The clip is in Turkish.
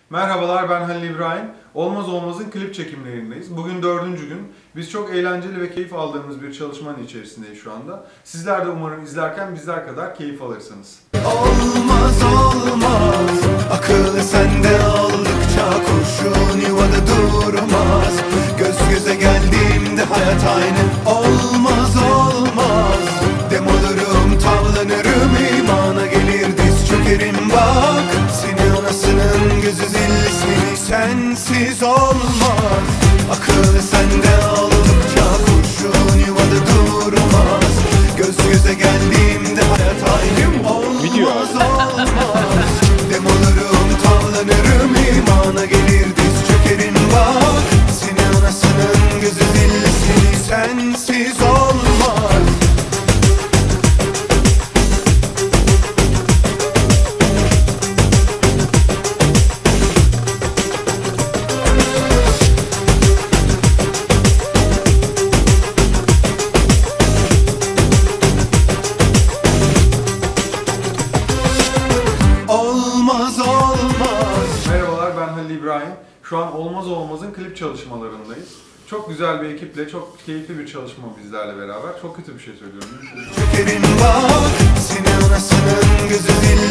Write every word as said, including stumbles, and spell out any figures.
Merhabalar, ben Halil İbrahim. Olmaz Olmaz'ın klip çekimlerindeyiz. Bugün dördüncü gün. Biz çok eğlenceli ve keyif aldığımız bir çalışmanın içerisindeyiz şu anda. Sizler de umarım izlerken bizler kadar keyif alırsınız. Olmaz olmaz, akıllı sende aldıkça kurşun yuvada durmaz. Göz göze geldiğimde hayat aynı. Olmaz olmaz, dem olurum tavlanırım, imana gelir diz çökerim bak. Seni anasının gözü zilli, seni sensiz olmaz. Akıllı sende aldıkça kurşun yuvada durmaz. Göz göze geldiğimde hayat aynı. Olmaz olmaz, dem olurum tavlanırım, imana gelir diz çökerim bak. Seni anasının gözü zilli, seni sensiz olmaz. Olmaz olmaz. Merhabalar, ben Halil İbrahim. Şu an Olmaz Olmaz'ın klip çalışmalarındayız. Çok güzel bir ekiple, çok keyifli bir çalışma bizlerle beraber. Çok kötü bir şey söylüyorum. Çökerim bak, seni anasının gözü zilli,